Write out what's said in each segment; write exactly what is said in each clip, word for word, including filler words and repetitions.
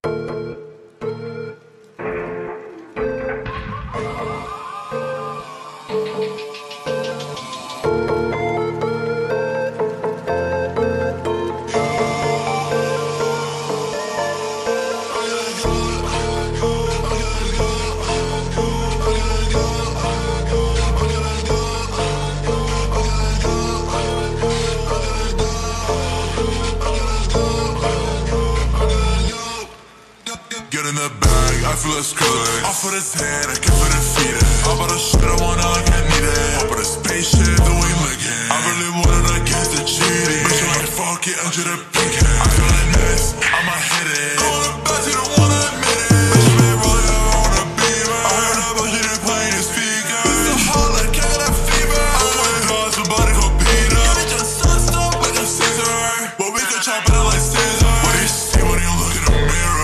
Get in the bag, I feel it's good. Off of his head, I can't fit it feet it. All about the shit I want, I can't need it. Up with a spaceship, the way licking. I really wanted to get the cheating. Bitch, you like fuck it, under the pink head. I feel like this, I'ma hit it. Go on the best, you don't wanna admit it. Bitch, you been rolling around the beamer. I heard about you didn't play your speaker. It's so hot like I got that fever. Oh my god, somebody go beat up. Bitch, I'm sussed up like a scissor. But we could chop it up like scissor. What do you see when you look in the mirror?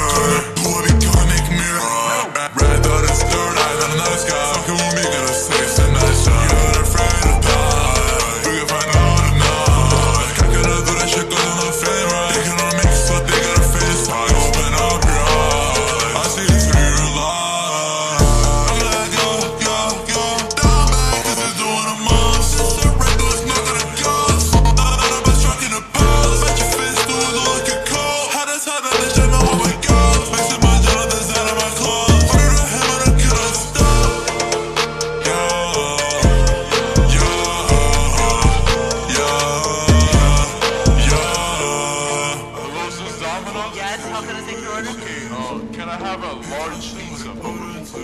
Yes, how can I take your order? Okay, uh, can I have a large pizza? All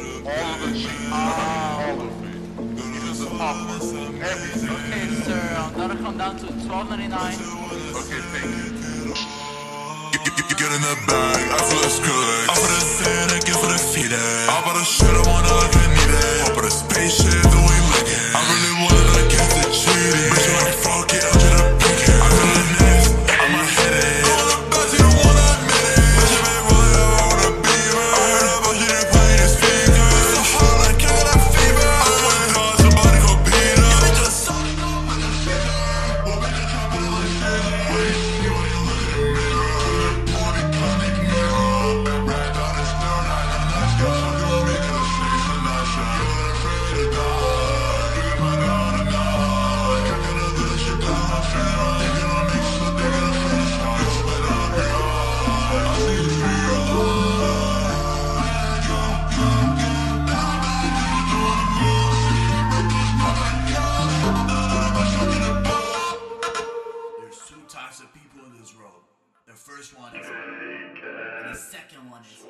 of the cheese. Ah. All of it. Even the popcorn. Everything. Okay, sir, um, that'll come down to twelve ninety-nine. Okay, thank you. Get, get, get, get in the bag, I feel it's good. Off of the head, I give for the feet it. All about the shit I want, I can need it. Up with a spaceship, the way licking. I really wanted to get the cheating. Bitch, you like fuck it, under the pink head. I feel like this, I'ma hit it. Go on the best, you don't wanna admit it. Bitch, you been rolling around the beamer. I heard about you didn't play your speaker. It's so hot like I got that fever. Oh my god, somebody go beat up. Bitch, I'm so dumb like a scissor. Well, bitch, I'm chopping it like scissor. Wait, you when you look in the mirror. Boy, iconic mirror. Red dot is still not a nice guy. So you want me to say some nice shit. You're afraid to die. You can find out or not. I gotta do this shit cause I'm feeling. They gonna make so they gonna finish. I open up your eyes. I see you through your lies. Yo, yo, yo. There's two types of people in this world. The first one is, and the second one is